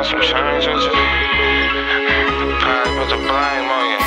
out some change with you. Probably put the blame on you.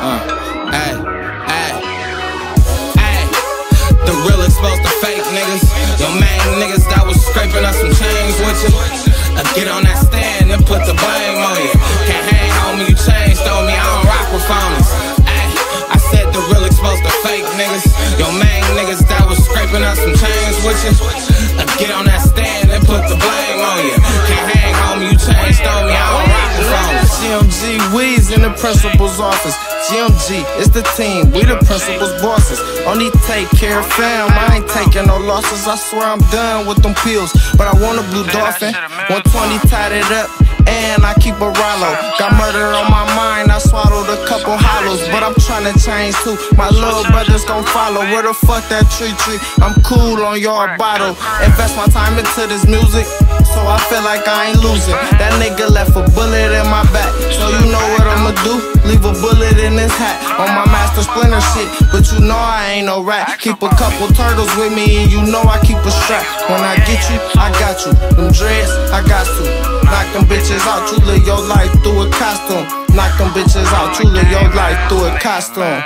The real exposed to fake niggas. Your main niggas that was scraping up some change with you. Get on that stand and put the blame on you. Can't hang on me, you changed on me, I don't rock with phonies. I said the real exposed to fake niggas. Your main niggas that was scraping up some change with you. Get on that stand and put the blame on you. Can't hang on me, you changed on me, I don't rock with phonies. GMG, we's in the principal's office. GMG, it's the team, we the principal's bosses. Only take care of fam, I ain't taking no losses. I swear I'm done with them pills, but I want a blue dolphin. 120 tied it up, and I keep a Rollo. Got murder on my mind, I swallowed a couple hollows. But I'm tryna change too, my little brothers gon' follow. Where the fuck that tree? I'm cool on your bottle. Invest my time into this music, so I feel like I ain't losing. That nigga left a bullet in my back, so you know what I'ma do? Leave a bullet in his hat on my Master Splinter shit, but you know I ain't no rat. Keep a couple turtles with me, and you know I keep a strap. When I get you, I got you. Them dreads, I got to knock them bitches out. You live your life through a costume. Knock them bitches out. You live your life through a costume.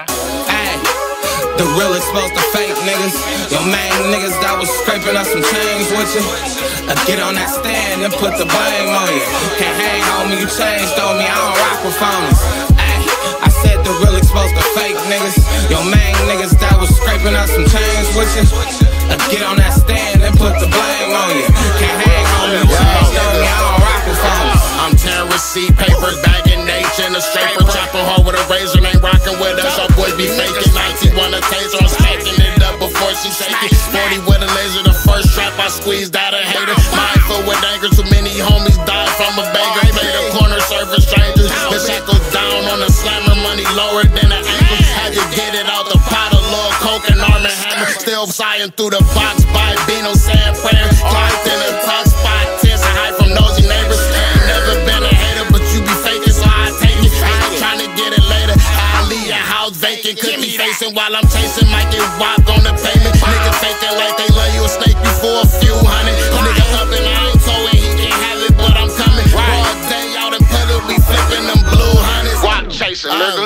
The real exposed to fake niggas. Your main niggas that was scraping up some change with you. Get on that stand and put the blame on you. Can't hang on me, you changed on me, I don't rock with phonies. I said the real exposed to fake niggas. Your main niggas that was scraping up some change with you. Get on that stand and put the blame on you. Can't hang on me, you changed on me, I don't rock with phonies. I'm tearing receipt papers, bagging nature in a scraper, chopping hard with a razor, ain't rocking with us. Our boys be faking. 90 want a taser, I'm stacking it up before she shake it. 40 with a laser, the first trap I squeezed out a hater. Mindful with anger, too many homies died from a beggar. Played a corner serving strangers. The shackles down on the slammer, money lower than an ankle. Had to get it out the pot of Lord Coke and Arm & Hammer. Still sighing through the box by Bino saying prayers. Climbed in a tough spot, tense and hide from nosy neighbors. Ain't never been a hater, but you be faking, so I take it. I ain't trying to get it later. I'll leave your house vacant. Could be facing while I'm chasing, might get whopped on the pavement. Niggas faking like they love you, a snake you for a few hundred. Nigga up and I ain't towing, he can't have it, but I'm coming. All day out in public, we flipping them blue hundreds. Walk chasing, nigga.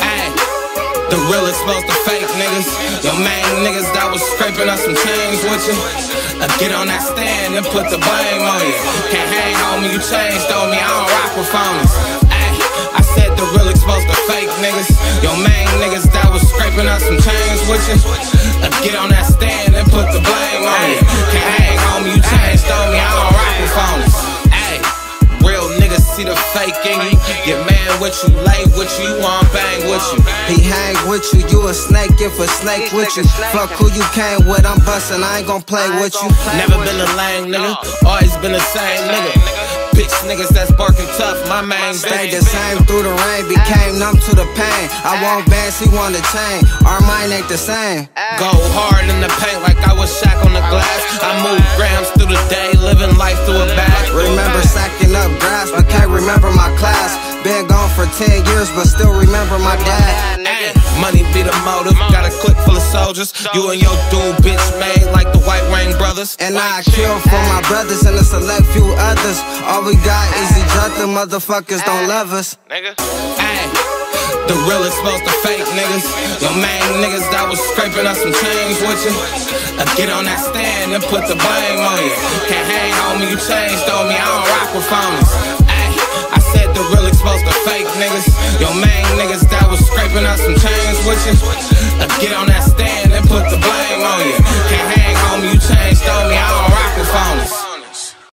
The real exposed to fake niggas. Your main niggas that was scraping up some change with you. Get on that stand and put the blame on you. Can't hang on me, you changed on me, I don't rock with phonies. I said the real exposed to fake niggas. Your main niggas that was scraping up some change with you. Get on that stand and put the blame on you. Can't hang on me, you changed on me, I don't rock with phonies. Real niggas see the fake in you. Get mad with you, lay with you, you want bang with you. He hang with you, you a snake if a snake with you. Fuck who you came with, I'm bustin', I ain't gon' play with you. Never been a lame nigga, always been the same nigga. Bitch niggas that's barking tough, my main stayed the same through the rain, became numb to the pain. I want bands, he want a chain, our mind ain't the same. Go hard in the paint like I was Shaq on the glass. I move grams through the day, living life through a bag. Remember sacking up grass, but can't remember my class. Been gone for 10 years, but still remember my dad. Money be the motive, got a clique full of soldiers. You and your dude bitch made like the White Rain brothers. And I kill for my brothers and a select few others. All we got is each other, motherfuckers don't love us. The real exposed to fake niggas. Your main niggas that was scraping up some change with you. Get on that stand and put the blame on you. Can't hang on me, you changed on me, I don't rock with phonies. I said the real exposed to fake niggas. Your main niggas that was scraping up some change with you. Get on that